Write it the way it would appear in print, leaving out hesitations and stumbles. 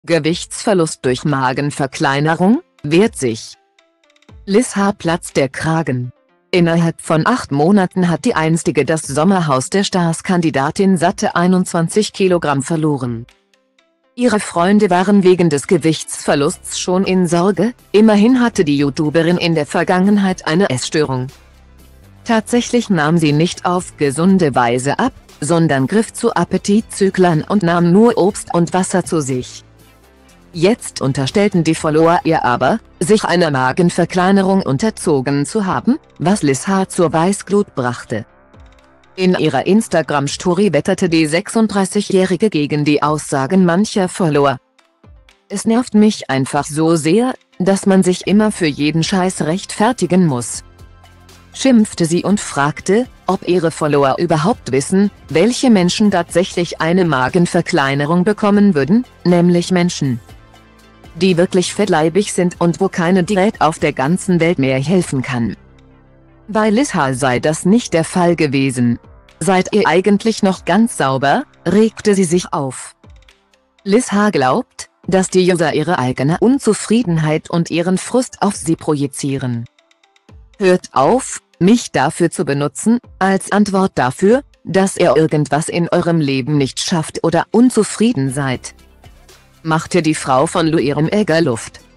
Gewichtsverlust durch Magenverkleinerung, wehrt sich. Liz H. platzt der Kragen. Innerhalb von 8 Monaten hat die einstige Das Sommerhaus der Stars-Kandidatin satte 21 Kilogramm verloren. Ihre Freunde waren wegen des Gewichtsverlusts schon in Sorge, immerhin hatte die YouTuberin in der Vergangenheit eine Essstörung. Tatsächlich nahm sie nicht auf gesunde Weise ab, sondern griff zu Appetitzüglern und nahm nur Obst und Wasser zu sich. Jetzt unterstellten die Follower ihr aber, sich einer Magenverkleinerung unterzogen zu haben, was Liz H. zur Weißglut brachte. In ihrer Instagram-Story wetterte die 36-Jährige gegen die Aussagen mancher Follower. „Es nervt mich einfach so sehr, dass man sich immer für jeden Scheiß rechtfertigen muss“, schimpfte sie und fragte, ob ihre Follower überhaupt wissen, welche Menschen tatsächlich eine Magenverkleinerung bekommen würden, nämlich Menschen, die wirklich fettleibig sind und wo keine Diät auf der ganzen Welt mehr helfen kann. Bei Liz H. sei das nicht der Fall gewesen. „Seid ihr eigentlich noch ganz sauber?“, regte sie sich auf. Liz H. glaubt, dass die User ihre eigene Unzufriedenheit und ihren Frust auf sie projizieren. „Hört auf, mich dafür zu benutzen, als Antwort dafür, dass ihr irgendwas in eurem Leben nicht schafft oder unzufrieden seid“, machte die Frau von Lu ihrem Ärger Luft.